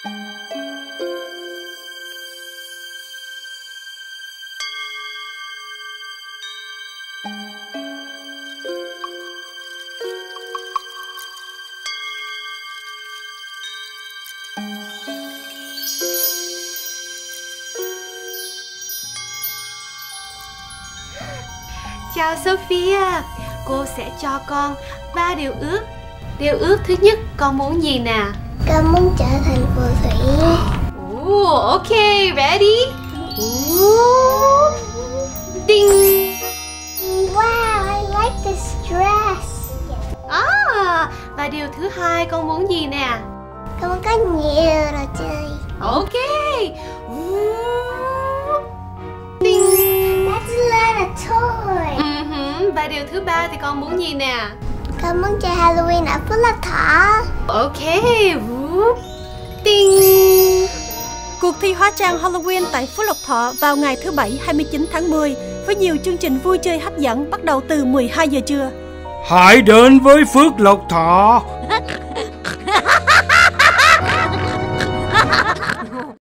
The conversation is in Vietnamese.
Chào Sophia, cô sẽ cho con 3 điều ước. Điều ước thứ nhất, con muốn gì nè? Con muốn trở thành phù thủy. Ok, ready? Ding. Wow, I like this dress. Và điều thứ hai, con muốn gì nè? Con muốn có nhiều đồ chơi. Ok. Ding. That's a lot of toys. Và điều thứ ba thì con muốn gì nè? Con muốn chơi Halloween ở Phú Lộc Thọ. Ok. Ding. Cuộc thi hóa trang Halloween tại Phú Lộc Thọ vào ngày thứ Bảy 29 tháng 10 với nhiều chương trình vui chơi hấp dẫn bắt đầu từ 12 giờ trưa. Hãy đến với Phước Lộc Thọ